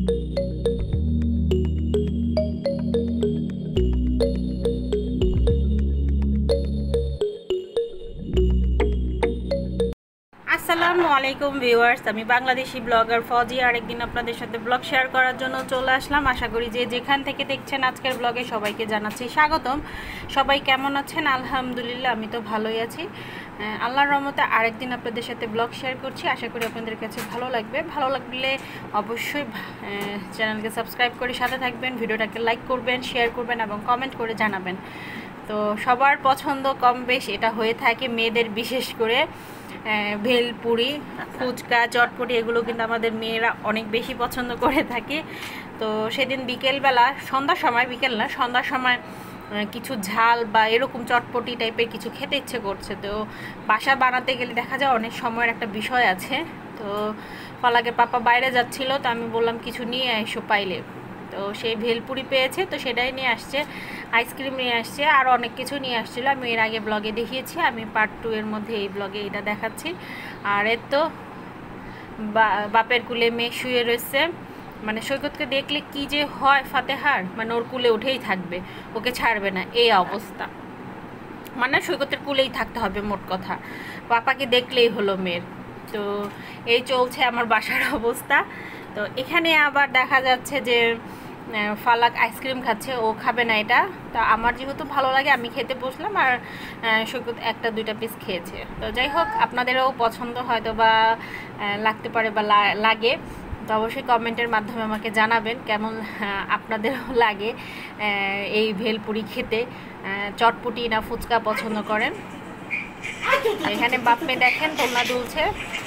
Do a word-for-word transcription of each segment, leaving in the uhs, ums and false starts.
আসসালামু আলাইকুম ভিউয়ার্স, আমি বাংলাদেশি ব্লগার ফজি আরেকদিন আপনাদের সাথে ব্লগ শেয়ার করার জন্য চলে আসলাম। আশা করি যে যেখান থেকে দেখছেন আজকের ব্লগে সবাইকে জানাচ্ছি স্বাগতম। সবাই কেমন আছেন? আলহামদুলিল্লাহ আমি তো ভালোই আছি। আল্লাহর রহমতে আরেকদিন আপনাদের সাথে ব্লগ শেয়ার করছি। আশা করি আপনাদের কাছে ভালো লাগবে। ভালো লাগলে অবশ্যই চ্যানেলকে সাবস্ক্রাইব করে সাথে থাকবেন, ভিডিওটাকে লাইক করবেন, শেয়ার করবেন এবং কমেন্ট করে জানাবেন। তো সবার পছন্দ কম বেশ এটা হয়ে থাকে, মেয়েদের বিশেষ করে ভেলপুরি, ফুচকা, চটপটি এগুলো কিন্তু আমাদের মেয়েরা অনেক বেশি পছন্দ করে থাকে। তো সেদিন বিকেলবেলা, সন্ধ্যার সময়, বিকেল না সন্ধ্যার সময় কিছু ঝাল বা এরকম চটপটি টাইপের কিছু খেতে ইচ্ছে করছে। তো বাসা বানাতে গেলে দেখা যায় অনেক সময়ের একটা বিষয় আছে। তো ফলাকের পাপা বাইরে যাচ্ছিল, তো আমি বললাম কিছু নিয়ে এসো পাইলে। তো সেই ভেলপুরি পেয়েছে, তো সেটাই নিয়ে আসছে। আইসক্রিম নিয়ে আসছে, আর অনেক কিছু নিয়ে আসছিলো। আমি এর আগে ব্লগে দেখিয়েছি, আমি পার্ট টু এর মধ্যে এই ব্লগে এটা দেখাচ্ছি। আর এর তো বাপের কুলে মেয়ে শুয়ে রয়েছে, মানে সৈকতকে দেখলে কি যে হয় ফাতেহার, মানে ওর কুলে উঠেই থাকবে, ওকে ছাড়বে না, এই অবস্থা। মানে সৈকতের কুলেই থাকতে হবে মোট কথা, পাপাকে দেখলেই হলো মেয়ের। তো এই চলছে আমার বাসার অবস্থা। তো এখানে আবার দেখা যাচ্ছে যে ফালাক আইসক্রিম খাচ্ছে, ও খাবে না এটা। তো আমার যেহেতু ভালো লাগে আমি খেতে বসলাম, আর সৈকত একটা দুইটা পিস খেয়েছে। তো যাই হোক, আপনাদেরও পছন্দ হয়তো বা লাগতে পারে বা লাগে, তো অবশ্যই কমেন্টের মাধ্যমে আমাকে জানাবেন কেমন আপনাদেরও লাগে এই ভেলপুরি খেতে। চটপটি না ফুচকা পছন্দ করেন? এখানে বাপ মেয়ে দেখেন দোলনা দুলছে।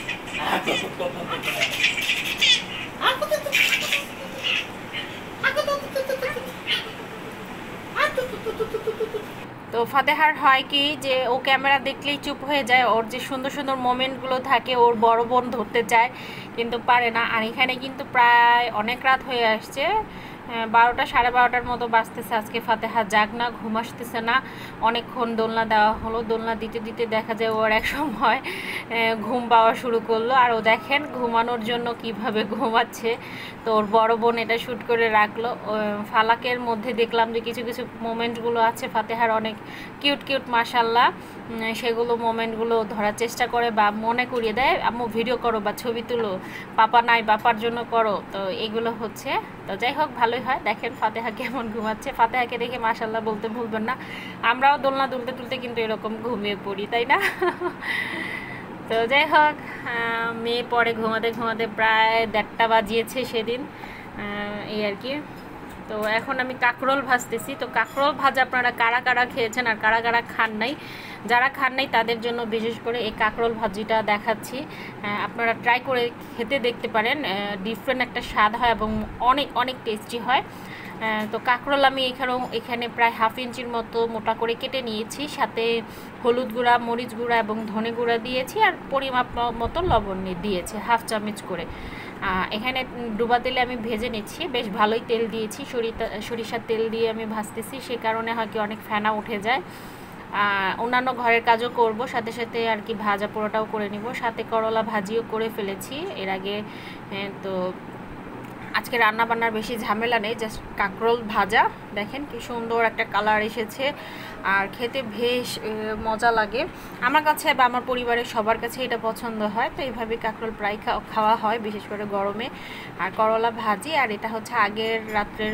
তো ফাতেহার হয় কি যে ও ক্যামেরা দেখলেই চুপ হয়ে যায়, ওর যে সুন্দর সুন্দর মোমেন্টগুলো থাকে ওর বড় বোন ধরতে চায় কিন্তু পারে না। আর এখানে কিন্তু প্রায় অনেক রাত হয়ে আসছে, বারোটা সাড়ে বারোটার মতো বাজতেছে। আজকে ফাতেহা জাগ না, ঘুম আসতেছে না। অনেকক্ষণ দোলনা দেওয়া হলো, দোলনা দিতে দিতে দেখা যায় ওর এক সময় ঘুম পাওয়া শুরু করলো। আর ও দেখেন ঘুমানোর জন্য কিভাবে ঘুমাচ্ছে। তো ওর বড় বোন এটা শ্যুট করে রাখলো। ফালাকের মধ্যে দেখলাম যে কিছু কিছু মোমেন্টগুলো আছে ফাতেহার অনেক কিউট কিউট, মাশাল্লাহ। সেগুলো মোমেন্টগুলো ধরার চেষ্টা করে বা মনে করিয়ে দেয়, আম্মু ভিডিও করো বা ছবি তুলো, পাপা নাই পাপার জন্য করো। তো এগুলো হচ্ছে। তো যাই হোক, ভালোই হয়। দেখেন ফাতেহা কেমন ঘুমাচ্ছে। ফাতেহাকে দেখে মাশাল্লাহ বলতে ভুলবেন না, আমরাও দোলনা দুলতে তুলতে কিন্তু এরকম ঘুমিয়ে পড়ি, তাই না? তো যাই হোক, মেয়ে পরে ঘুমাতে ঘুমাতে প্রায় দেড়টা বাজিয়েছে সেদিন, এই আর কি। তো এখন আমি কাঁকরোল ভাজতেছি। তো কাঁকরোল ভাজা আপনারা কারা কারা খেয়েছেন আর কারা কারা খান নাই, যারা খান নাই তাদের জন্য বিশেষ করে এই কাঁকরোল ভাজিটা দেখাচ্ছি। আপনারা ট্রাই করে খেতে দেখতে পারেন, ডিফারেন্ট একটা স্বাদ হয় এবং অনেক অনেক টেস্টি হয়। তো কাঁকরোল আমি এখানেও এখানে প্রায় হাফ ইঞ্চির মতো মোটা করে কেটে নিয়েছি, সাথে হলুদ গুঁড়া, মরিচ গুঁড়া এবং ধনে গুঁড়া দিয়েছি, আর পরিমাপ মতো লবণ দিয়েছি হাফ চামচ করে। এখানে ডুবা তেলে আমি ভেজে নিচ্ছি, বেশ ভালোই তেল দিয়েছি, সরিষা সরিষার তেল দিয়ে আমি ভাজতেছি, সে কারণে হয় কি অনেক ফেনা উঠে যায়। অন্যান্য ঘরের কাজও করব, সাথে সাথে আর কি ভাজা পোড়াটাও করে নিব, সাথে করলা ভাজিও করে ফেলেছি এর আগে। তো আজকে রান্না বান্নার বেশি ঝামেলা নেই, জাস্ট কাঁকরোল ভাজা। দেখেন কি সুন্দর একটা কালার এসেছে, আর খেতে বেশ মজা লাগে আমার কাছে বা আমার পরিবারের সবার কাছে এটা পছন্দ হয়। তো এইভাবে কাঁকরোল প্রায় খাওয়া হয়, বিশেষ করে গরমে। আর করলা ভাজি, আর এটা হচ্ছে আগের রাত্রের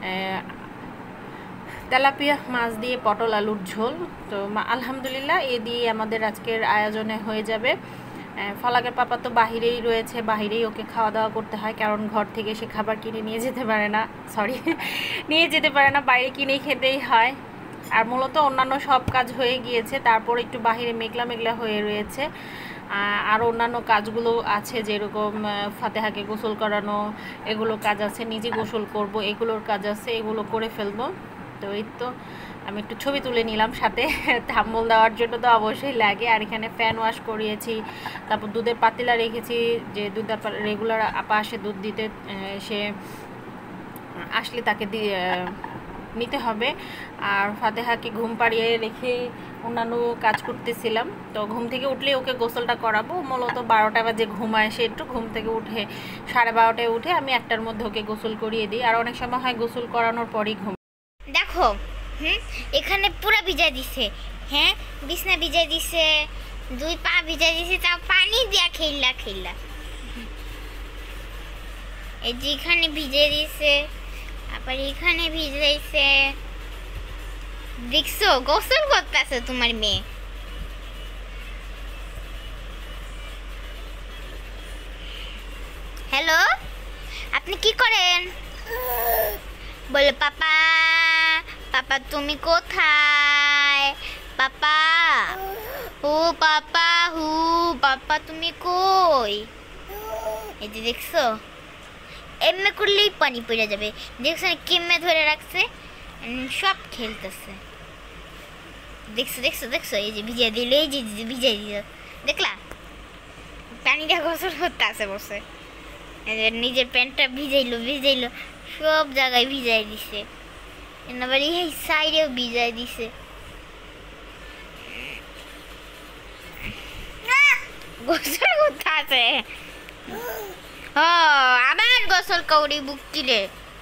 তেলাপিয়া মাছ দিয়ে পটল আলুর ঝোল। তো আলহামদুলিল্লাহ এ দিয়ে আমাদের আজকের আয়োজনে হয়ে যাবে। ফলাকের পাপা তো বাহিরেই রয়েছে, বাহিরেই ওকে খাওয়া দাওয়া করতে হয়, কারণ ঘর থেকে সে খাবার কিনে নিয়ে যেতে পারে না, সরি নিয়ে যেতে পারে না, বাইরে কিনেই খেতেই হয়। আর মূলত অন্যান্য সব কাজ হয়ে গিয়েছে, তারপর একটু বাহিরে মেঘলা মেঘলা হয়ে রয়েছে। আর অন্যান্য কাজগুলো আছে, যেরকম ফাতেহাকে গোসল করানো, এগুলো কাজ আছে, নিজে গোসল করব, এগুলোর কাজ আছে, এগুলো করে ফেলবো। তো এই তো আমি একটু ছবি তুলে নিলাম, সাথে থাম্বনেল দেওয়ার জন্য তো অবশ্যই লাগে। আর এখানে ফ্যান ওয়াশ করিয়েছি, তারপর দুধের পাতিলা রেখেছি, যে দুধ রেগুলার আপা আসে দুধ দিতে, সে আসলে তাকে দিয়ে নিতে হবে। আর ফাতেহাকে ঘুম পাড়িয়ে রেখে অন্যান্য কাজ করতেছিলাম। তো ঘুম থেকে উঠলেই ওকে গোসলটা করাবো। মূলত বারোটা বাজে ঘুমায় সে, একটু ঘুম থেকে উঠে সাড়ে বারোটায় উঠে আমি একটার মধ্যে ওকে গোসল করিয়ে দিই। আর অনেক সময় হয় গোসল করানোর পরই ঘুম। দেখো হুম এখানে পুরো ভিজাই দিছে, হ্যাঁ বিছনা ভিজাই দিছে, দুই পা ভিজাই দিছে, তাও পানি দিয়া খেললা খেললা। এই যে এখানে ভিজে দিছে, আবার এখানে ভিজাইছে। দেখছো গোসল করতেছে তোমার মেয়ে। হ্যালো, আপনি কি করেন? বলে পাপা, পাপা তুমি কোথায়? পাপা, ও পাপা, হু পাপা তুমি কই? এই যে দেখছো, এমনি করলেই পানি পড়ে যাবে। দেখছো কেমনে ধরে রাখছে, সব খেলতেছে। দেখছো দেখছো দেখছো এই যে ভিজিয়ে দিল, এই যে ভিজিয়ে দিল, দেখলা পানিটা গোসল করতে আসে বসে। নিজের প্যান্টটা ভিজাইলো ভিজাইলো সব জায়গায় ভিজাই দিছে, আবার এই সাইডেও ভিজাই দিছে। গোসল করতে আছে, ও আবার গোসল কৌড়ি বুক কিলে।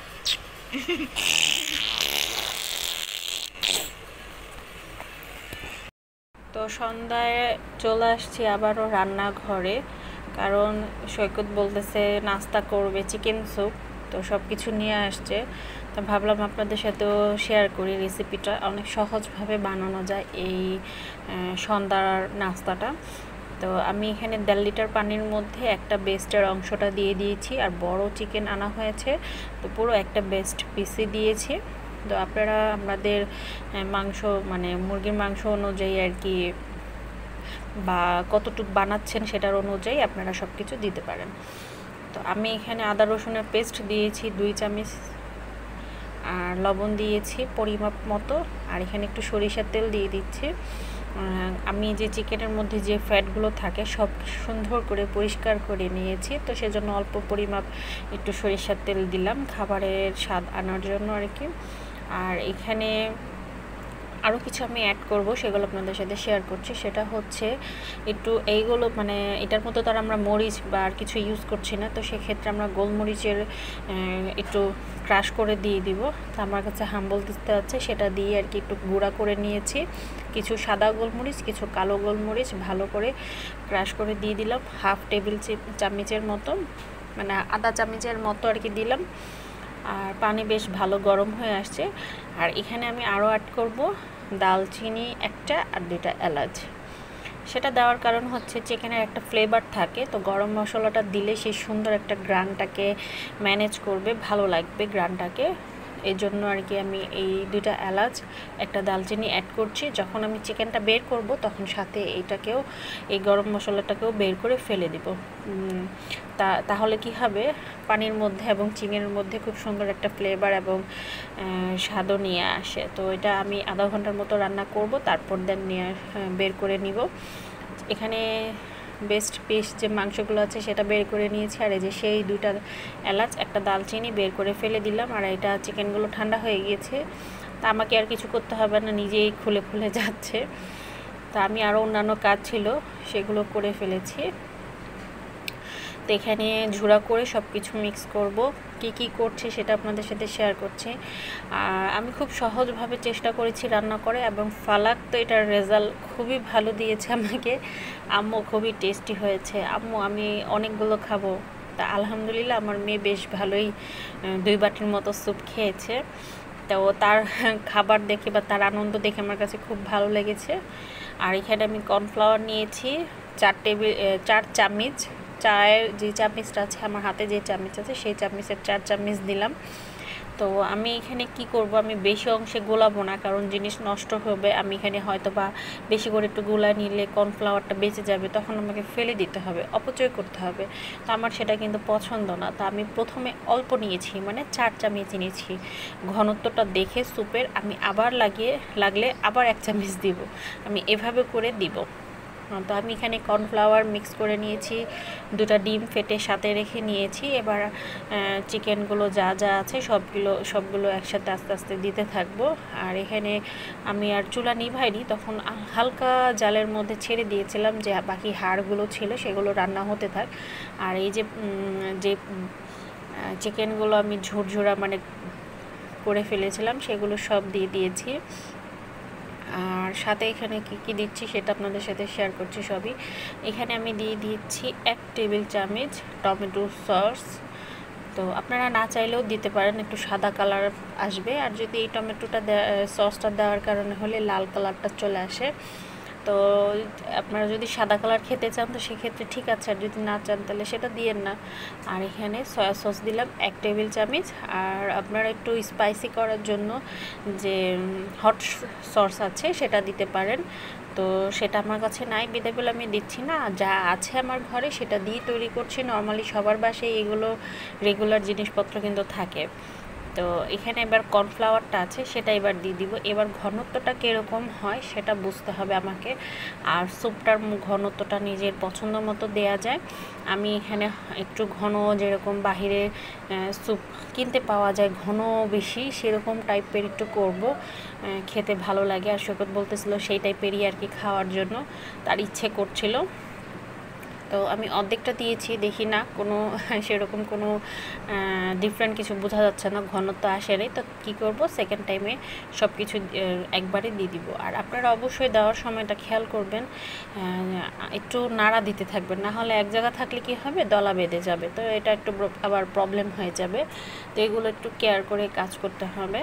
তো সন্ধ্যায় চলে আসছি আবারও রান্নাঘরে, কারণ সৈকত বলতেছে নাস্তা করবে চিকেন স্যুপ। তো সব কিছু নিয়ে আসছে, তো ভাবলাম আপনাদের সাথেও শেয়ার করি রেসিপিটা। অনেক সহজভাবে বানানো যায় এই সন্ধ্যার নাস্তাটা। তো আমি এখানে দেড় লিটার পানির মধ্যে একটা বেস্টের অংশটা দিয়ে দিয়েছি, আর বড় চিকেন আনা হয়েছে, তো পুরো একটা বেস্ট পিসই দিয়েছি। তো আপনারা আমাদের মাংস মানে মুরগির মাংস অনুযায়ী আর কি, বা কতটুকু বানাচ্ছেন সেটার অনুযায়ী আপনারা সব কিছু দিতে পারেন। তো আমি এখানে আদা রসুনের পেস্ট দিয়েছি দুই চামচ, আর লবণ দিয়েছি পরিমাপ মতো, আর এখানে একটু সরিষার তেল দিয়ে দিচ্ছি। আমি যে চিকেনের মধ্যে যে ফ্যাটগুলো থাকে সব সুন্দর করে পরিষ্কার করে নিয়েছি, তো সেজন্য অল্প পরিমাপ একটু সরিষার তেল দিলাম খাবারের স্বাদ আনার জন্য আর কি। আর এখানে আরও কিছু আমি অ্যাড করব, সেগুলো আপনাদের সাথে শেয়ার করছি। সেটা হচ্ছে একটু এইগুলো মানে এটার মতো তার আমরা মরিচ বা আর কিছু ইউজ করছি না, তো সেক্ষেত্রে আমরা গোলমরিচের একটু ক্রাশ করে দিয়ে দিব। তো আমার কাছে হাম্বল দিতে আছে, সেটা দিয়ে আর কি একটু গুঁড়া করে নিয়েছি। কিছু সাদা গোলমরিচ, কিছু কালো গোলমরিচ ভালো করে ক্রাশ করে দিয়ে দিলাম। হাফ টেবিল চামচের মতো মানে আধা চামচের মতো আর কি দিলাম। আর পানি বেশ ভালো গরম হয়ে আসছে। আর এখানে আমি আরও অ্যাড করব দালচিনি একটা আর দুইটা এলাচ। সেটা দেওয়ার কারণ হচ্ছে চিকেনের একটা ফ্লেভার থাকে, তো গরম মশলাটা দিলে সেই সুন্দর একটা গ্রানটাকে ম্যানেজ করবে, ভালো লাগবে গ্রানটাকে। এই জন্য আর কি আমি এই দুইটা এলাচ একটা দালচিনি অ্যাড করছি। যখন আমি চিকেনটা বের করব তখন সাথে এইটাকেও এই গরম মশলাটাকেও বের করে ফেলে দিব। তা তাহলে কি হবে, পানির মধ্যে এবং চিকেনের মধ্যে খুব সুন্দর একটা ফ্লেভার এবং স্বাদও নিয়ে আসে। তো এটা আমি আধা ঘন্টার মতো রান্না করব, তারপর দেন নিয়ে বের করে নিব। এখানে বেস্ট পিস যে মাংসগুলো আছে সেটা বের করে নিয়েছি, আর এই যে সেই দুইটা এলাচ একটা দালচিনি বের করে ফেলে দিলাম। আর এটা চিকেনগুলো ঠান্ডা হয়ে গিয়েছে, তা আমাকে আর কিছু করতে হবে না, নিজেই খুলে খুলে যাচ্ছে। তা আমি আরও অন্যান্য কাজ ছিল সেগুলো করে ফেলেছি। তো এখানে ঝুড়া করে সব কিছু মিক্স করব, কি কি করছি সেটা আপনাদের সাথে শেয়ার করছি। আর আমি খুব সহজভাবে চেষ্টা করেছি রান্না করে, এবং ফালাক তো এটার রেজাল্ট খুবই ভালো দিয়েছে আমাকে। আম্মু খুবই টেস্টি হয়েছে, আম্মু আমি অনেকগুলো খাবো। তা আলহামদুলিল্লাহ আমার মেয়ে বেশ ভালোই দুই বাটির মতো স্যুপ খেয়েছে। তো তার খাবার দেখে বা তার আনন্দ দেখে আমার কাছে খুব ভালো লেগেছে। আর এখানে আমি কর্নফ্লাওয়ার নিয়েছি চার টেবিল চার চামচ, চায়ের যে চামচটা আছে আমার হাতে যে চামচ আছে সেই চামচের চার চামচ দিলাম। তো আমি এখানে কি করব, আমি বেশি অংশে গোলাবো না, কারণ জিনিস নষ্ট হবে। আমি এখানে হয়তো বা বেশি করে একটু গোলা নিলে কর্নফ্লাওয়ারটা বেঁচে যাবে, তখন আমাকে ফেলে দিতে হবে, অপচয় করতে হবে। তো আমার সেটা কিন্তু পছন্দ না। তো আমি প্রথমে অল্প নিয়েছি, মানে চার চামচ নিয়েছি। ঘনত্বটা দেখে স্যুপের আমি আবার লাগিয়ে লাগলে আবার এক চামচ দিব, আমি এভাবে করে দিব। তো আমি এখানে কর্নফ্লাওয়ার মিক্স করে নিয়েছি, দুটা ডিম ফেটে সাথে রেখে নিয়েছি। এবার চিকেনগুলো যা যা আছে সবগুলো সবগুলো একসাথে আস্তে আস্তে দিতে থাকবো। আর এখানে আমি আর চুলা নিভাইনি, তখন হালকা জালের মধ্যে ছেড়ে দিয়েছিলাম যে বাকি হাড়গুলো ছিল সেগুলো রান্না হতে থাক। আর এই যে যে চিকেনগুলো আমি ঝুরঝুরা মানে করে ফেলেছিলাম সেগুলো সব দিয়ে দিয়েছি। আর সাথে এখানে কি কি দিচ্ছি সেটা আপনাদের সাথে শেয়ার করছি সবই। এখানে আমি দিয়ে দিচ্ছি এক টেবিল চামচ টমেটো সস। তো আপনারা না চাইলেও দিতে পারেন, একটু সাদা কালার আসবে। আর যদি এই টমেটোটা সসটা দেওয়ার কারণে হলে লাল কালারটা চলে আসে, তো আপনারা যদি সাদা কালার খেতে চান তো সেক্ষেত্রে ঠিক আছে, আর যদি না চান তাহলে সেটা দিয়েন না। আর এখানে সয়া সস দিলাম এক টেবিল চামচ। আর আপনারা একটু স্পাইসি করার জন্য যে হট সস আছে সেটা দিতে পারেন, তো সেটা আমার কাছে নাই বিদায় বলে আমি দিচ্ছি না। যা আছে আমার ঘরে সেটা দিয়ে তৈরি করছি। নর্মালি সবার বাসায় এগুলো রেগুলার জিনিসপত্র কিন্তু থাকে। তো এখানে এবার কর্নফ্লাওয়ারটা আছে সেটা এবার দিয়ে দিব। এবার ঘনত্বটা কীরকম হয় সেটা বুঝতে হবে আমাকে। আর স্যুপটার ঘনত্বটা নিজের পছন্দ মতো দেয়া যায়। আমি এখানে একটু ঘন, যেরকম বাহিরে স্যুপ কিনতে পাওয়া যায় ঘন বেশি, সেরকম টাইপের একটু করব, খেতে ভালো লাগে। আর সৈকত বলতেছিল সেই টাইপেরই আর কি খাওয়ার জন্য, তার ইচ্ছে করছিল। তো আমি অর্ধেকটা দিয়েছি, দেখি না কোনো সেরকম কোনো ডিফারেন্ট কিছু বোঝা যাচ্ছে না, ঘনত্ব আসে নাই। তো কী করব, সেকেন্ড টাইমে সব কিছু একবারে দিয়ে দিব। আর আপনারা অবশ্যই দেওয়ার সময়টা খেয়াল করবেন, একটু নাড়া দিতে থাকবেন, না হলে এক জায়গা থাকলে কি হবে, দলা বেঁধে যাবে, তো এটা একটু আবার প্রবলেম হয়ে যাবে। তো এগুলো একটু কেয়ার করে কাজ করতে হবে।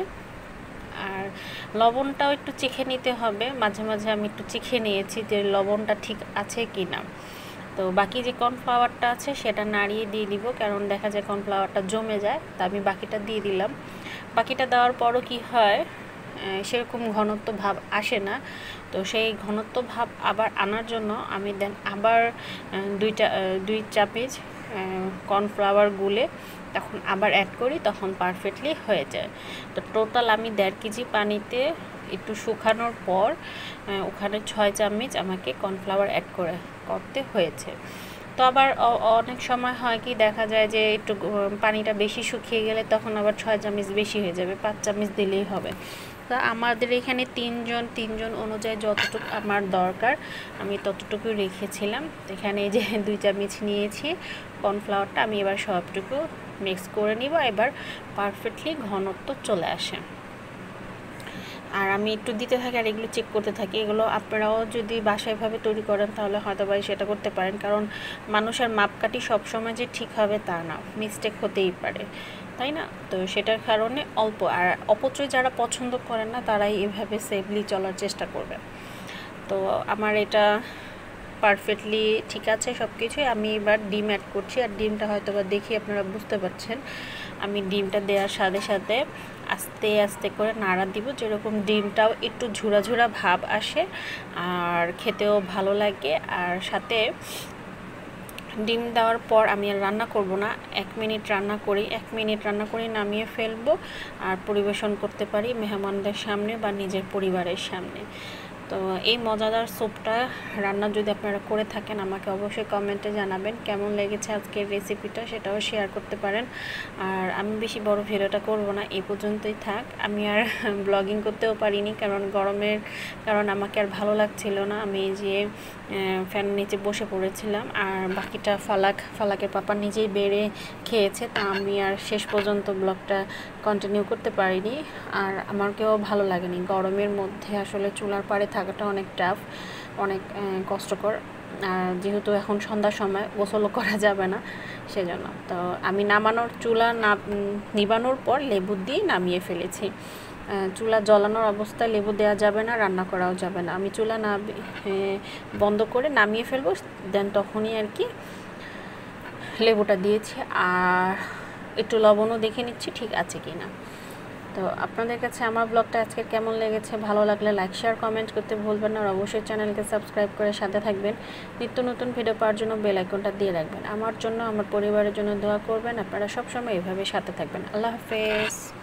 আর লবণটাও একটু চেখে নিতে হবে, মাঝে মাঝে আমি একটু চেখে নিয়েছি যে লবণটা ঠিক আছে কি না। তো বাকি যে কর্নফ্লাওয়ারটা আছে সেটা নাড়িয়ে দিয়ে দিব, কারণ দেখা যায় কর্নফ্লাওয়ারটা জমে যায়। তা আমি বাকিটা দিয়ে দিলাম। বাকিটা দেওয়ার পরও কি হয়, সেরকম ঘনত্ব ভাব আসে না। তো সেই ঘনত্ব ভাব আবার আনার জন্য আমি দেন আবার দুইটা দুই চামচ কর্নফ্লাওয়ার গুলে তখন আবার অ্যাড করি, তখন পারফেক্টলি হয়ে যায়। তো টোটাল আমি দেড় কেজি পানিতে একটু শুকানোর পর ওখানে ছয় চামচ আমাকে কর্নফ্লাওয়ার অ্যাড করে করতে হয়েছে। তো আবার অনেক সময় হয় কি, দেখা যায় যে একটু পানিটা বেশি শুকিয়ে গেলে তখন আবার ছয় চামচ বেশি হয়ে যাবে, পাঁচ চামচ দিলেই হবে। তো আমাদের এখানে তিনজন তিনজন অনুযায়ী যতটুকু আমার দরকার আমি ততটুকু রেখেছিলাম। এখানে এই যে দুই চামচ নিয়েছি কর্নফ্লাওয়ারটা, আমি এবার সবটুকু মিক্স করে নিব। এবার পারফেক্টলি ঘনত্ব চলে আসে। আর আমি একটু দিতে থাকি আর এগুলো চেক করতে থাকি। এগুলো আপনারাও যদি বাসায় ভাবে তৈরি করেন তাহলে হয়তো বা সেটা করতে পারেন, কারণ মানুষের মাপকাঠি সবসময় যে ঠিক হবে তা না, মিস্টেক হতেই পারে, তাই না? তো সেটার কারণে অল্প, আর অপচয় যারা পছন্দ করেন না তারাই এভাবে সেফলি চলার চেষ্টা করবে। তো আমার এটা পারফেক্টলি ঠিক আছে সব কিছুই। আমি এবার ডিম অ্যাড করছি, আর ডিমটা হয়তো বা দেখি আপনারা বুঝতে পারছেন, আমি ডিমটা দেওয়ার সাথে সাথে আস্তে আস্তে করে নাড়া দিব, যেরকম ডিমটাও একটু ঝুরা ঝুরা ভাব আসে আর খেতেও ভালো লাগে। আর সাথে ডিম দেওয়ার পর আমি আর রান্না করব না, এক মিনিট রান্না করি, এক মিনিট রান্না করে নামিয়ে ফেলবো আর পরিবেশন করতে পারি মেহমানদের সামনে বা নিজের পরিবারের সামনে। তো এই মজাদার স্যুপটা রান্না যদি আপনারা করে থাকেন আমাকে অবশ্যই কমেন্টে জানাবেন কেমন লেগেছে আজকের রেসিপিটা, সেটাও শেয়ার করতে পারেন। আর আমি বেশি বড় ভিডিওটা করব না, এই পর্যন্তই থাক। আমি আর ব্লগিং করতেও পারিনি, কারণ গরমের কারণ আমাকে আর ভালো লাগছিল না। আমি যে ফ্যান নিচে বসে পড়েছিলাম, আর বাকিটা ফালাক ফালাকের পাপা নিজেই বেড়ে খেয়েছে, তা আমি আর শেষ পর্যন্ত ব্লগটা কন্টিনিউ করতে পারিনি। আর আমাকেও ভালো লাগেনি, গরমের মধ্যে আসলে চুলার পাড়ে থাকাটা অনেক টাফ, অনেক কষ্টকর। আর যেহেতু এখন সন্ধ্যার সময় গোসলও করা যাবে না সেজন্য, তো আমি নামানোর চুলা না নিবানোর পর লেবু দিয়ে নামিয়ে ফেলেছি। চুলা জ্বলানোর অবস্থায় লেবু দেওয়া যাবে না, রান্না করাও যাবে না। আমি চুলা না বন্ধ করে নামিয়ে ফেলবো, দেন তখনই আর কি লেবুটা দিয়েছি। আর একটু লবণও দেখে নিচ্ছি ঠিক আছে কি না। তো আপনাদের কাছে আমার ব্লগটা আজকে কেমন লেগেছে, ভালো লাগলে লাইক শেয়ার কমেন্ট করতে ভুলবেন না। আর অবশ্যই চ্যানেলকে সাবস্ক্রাইব করে সাথে থাকবেন, নিত্য নতুন ভিডিও পাওয়ার জন্য বেল আইকনটা দিয়ে রাখবেন। আমার জন্য, আমার পরিবারের জন্য দোয়া করবেন। আপনারা সবসময় এভাবে সাথে থাকবেন। আল্লাহ হাফেজ।